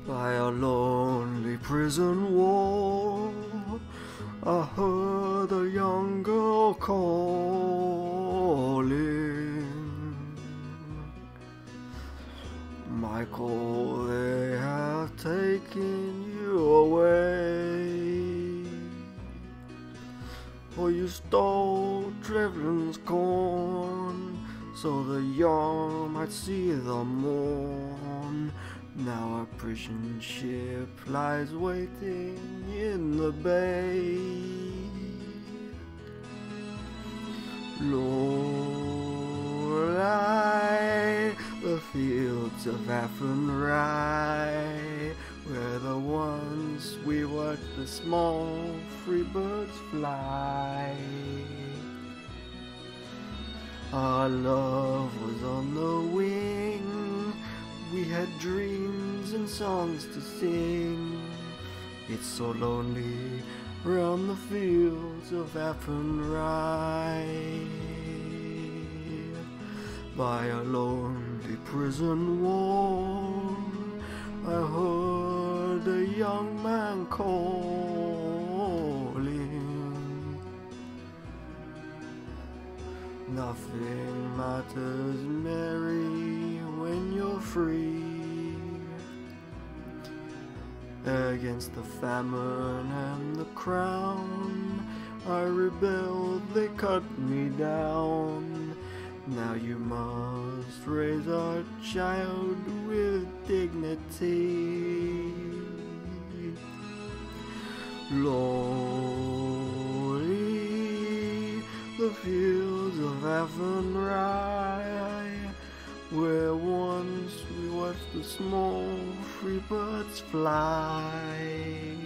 By a lonely prison wall, I heard a young girl calling. Michael, they have taken you away, for you stole Drevlin's corn, so the young might see the morn. Now a prison ship lies waiting in the bay. Lorelei, the fields of Athenry, where the once we watched the small free birds fly. Our love was on the wing, we had dreams and songs to sing. It's so lonely round the fields of Athenry. By a lonely prison wall, I heard a young man calling. Nothing matters, Mary, when you're free. Against the famine and the crown, I rebelled, they cut me down. Now you must raise our child with dignity. Lonely, the fields of Athenry, where once we watched the small free birds fly.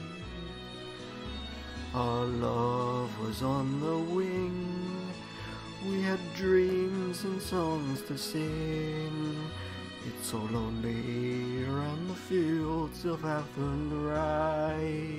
Our love was on the wing, we had dreams and songs to sing. It's so lonely around the fields of Athenry.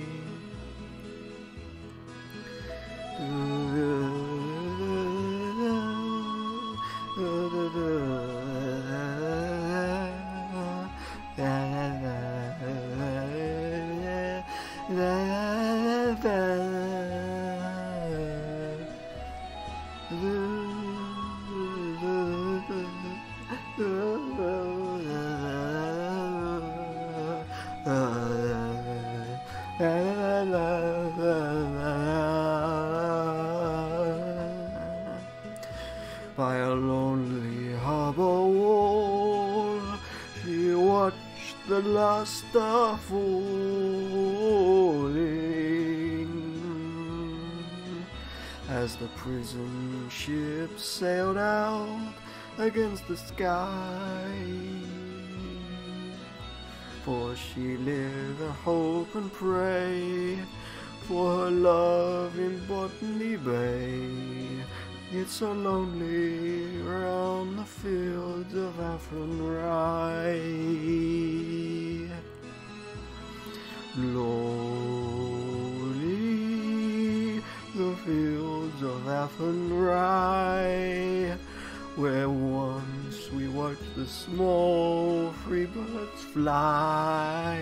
By a lonely harbor wall, she watched the last star falling, as the prison ship sailed out against the sky. For she lived in hope and pray for her love in Botany Bay. It's so lonely round the fields of Athenry. Lonely, the fields of Athenry, where once we watched the small free birds fly.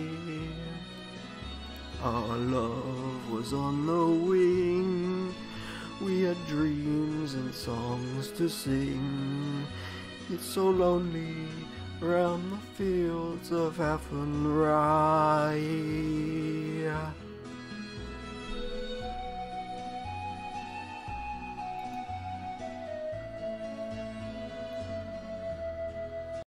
Our love was on the wing, we had dreams and songs to sing. It's so lonely round the fields of Athenry.